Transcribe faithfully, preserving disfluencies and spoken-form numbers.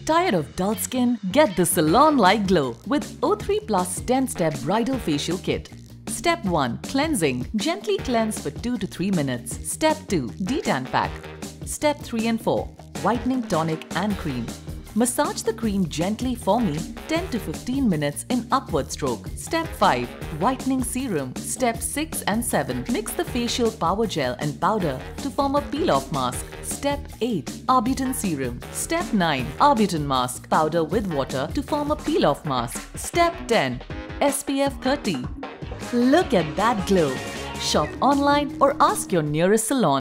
Tired of dull skin? Get the salon-like glow with O three Plus ten step Bridal Facial Kit. Step one. Cleansing. Gently cleanse for two to three minutes. Step two. Detan Pack. Step three and four. Whitening tonic and cream. Massage the cream gently for me ten to fifteen minutes in upward stroke. Step five. Whitening serum. Step six and seven. Mix the facial power gel and powder to form a peel-off mask. Step eight. Arbutin serum. Step nine. Arbutin mask powder with water to form a peel-off mask. Step ten. S P F thirty. Look at that glow. Shop online or ask your nearest salon.